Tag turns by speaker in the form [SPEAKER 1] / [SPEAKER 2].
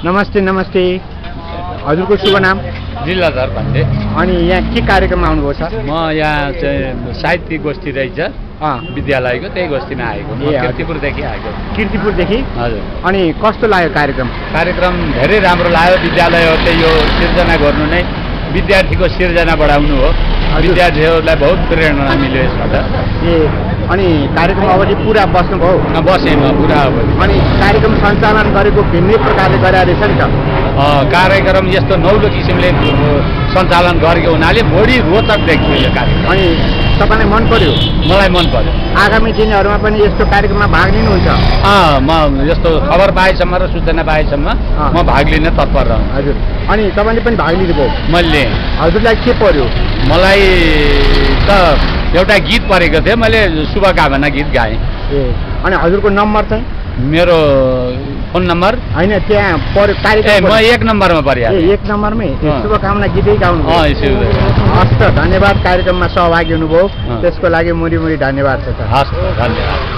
[SPEAKER 1] नमस्ते नमस्ते हजुरको शुभ नाम
[SPEAKER 2] जिल्लाधर भन्ने
[SPEAKER 1] अनि यहाँ के कार्यक्रममा आउनुभयो सर
[SPEAKER 2] म यहाँ चाहिँ साहित्य गोष्ठी रहेछ विद्यालयको त्यही गोष्ठीमा आएको कीर्तिपुरदेखि आएको
[SPEAKER 1] कीर्तिपुरदेखि
[SPEAKER 2] हजुर
[SPEAKER 1] अनि कस्तो लाग्यो
[SPEAKER 2] कार्यक्रम धेरै राम्रो लाग्यो विद्यालयहरूले यो सिर्जना गर्नु नै विद्यार्थीको सिर्जना बढाउनु हो विद्यार्थीहरूलाई बहुत प्रेरणा मिल्यो यसबाट
[SPEAKER 1] अनि कार्यक्रम अवधि पुरा बस्नुभयो
[SPEAKER 2] बसेँ म पुरा
[SPEAKER 1] अनि कार्यक्रम सञ्चालन गरेको भिन्नै प्रकारले गरेर रहेछ नि त
[SPEAKER 2] कार्यक्रम यस्तो नौलो किसिमले सञ्चालन गरेको हुनाले बढी रोचक देखियो यो कार्यक्रम
[SPEAKER 1] अनि तपाईँलाई मन पर्यो
[SPEAKER 2] मलाई मन पर्यो
[SPEAKER 1] आगामी दिनहरूमा पनि यस्तो कार्यक्रममा भाग लिनुहुन्छ
[SPEAKER 2] म यस्तो खबर पाएसम्म र सूचना पाएसम्म म भाग लिन तत्पर रहन्छु
[SPEAKER 1] हजुर अनि तपाईँले पनि भाग लिनुभयो
[SPEAKER 2] मैले
[SPEAKER 1] हजुरलाई के पर्यो
[SPEAKER 2] मलाई त एउटा गीत परेको थियो मैले शुभकामना गीत गाएँ
[SPEAKER 1] अनि हजुरको नम्बर चाहिँ
[SPEAKER 2] मेरो फोन नम्बर
[SPEAKER 1] होइन त्यहाँ कार्यक्रम
[SPEAKER 2] म 1 नम्बरमा पर्यो
[SPEAKER 1] 1 नम्बरमै शुभकामना गीतै गाउनु हस् त धन्यवाद कार्यक्रममा सहभागी हुनुभयो त्यसको लागि मुरी मुरी धन्यवाद छ
[SPEAKER 2] हस् धन्यवाद